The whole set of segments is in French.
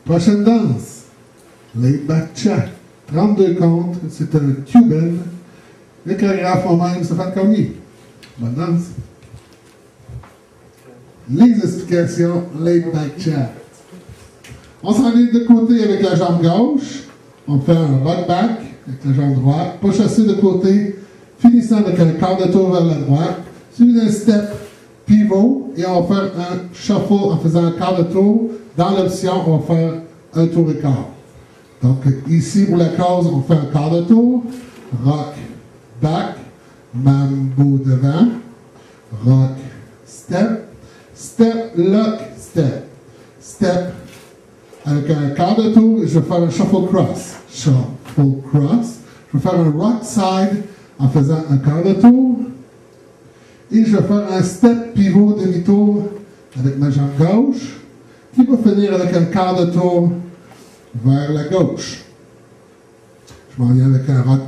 Prochaine danse. Laid Back Cha. 32 comptes. C'est un Cuban. Le chorégraphe moi-même, Stéphane Cormier. Bonne danse. Les explications. Laid Back Cha. On s'enligne de côté avec la jambe gauche. On fait un rock back avec la jambe droite. Pas chassé de côté. Finissant avec un quart de tour vers la droite. Suivi d'un step pivot. Et on va faire un shuffle en faisant un quart de tour. Dans l'option, on va faire un tour et quart. Donc ici, pour la cause, on fait un quart de tour. Rock back. Mambo devant. Rock step. Step, lock, step. Step. Avec un quart de tour, je vais faire un shuffle cross. Shuffle cross. Je vais faire un rock side en faisant un quart de tour. Et je vais faire un step pivot demi-tour avec ma jambe gauche, qui va finir avec un quart de tour vers la gauche. Je m'en viens avec un rock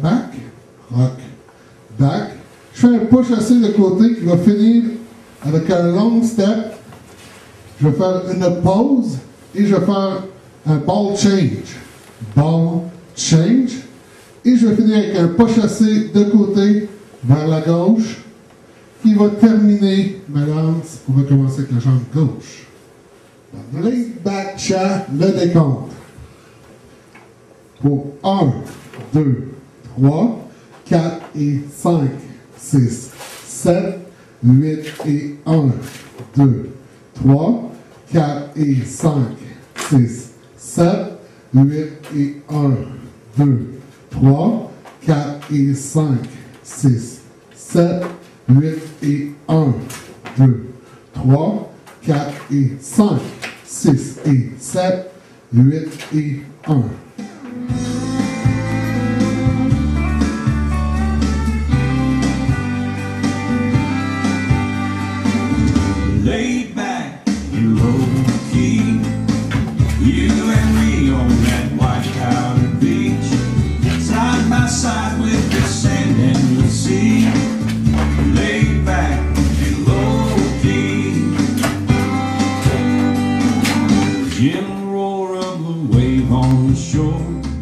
back. Je fais un push assis de côté qui va finir avec un long step. Je vais faire une pause. Et je vais faire un ball change. Ball change. Et je vais finir avec un pas chassé de côté vers la gauche qui va terminer ma danse. On va commencer avec la jambe gauche. Laid Back Cha, le décompte. Pour 1, 2, 3, 4 et 5, 6, 7, 8 et 1, 2, 3, 4 et 5, 6, 7, 8 et 1, 2, 3, 4 et 5, 6, 7, 8 et 1, 2, 3, 4 et 5, 6 et 7, 8 et 1. Laid back and low-key, you and me on that white-powdered beach, side by side with the sand and the sea. Laid back and low-key, the gentle roar of the wave on the shore.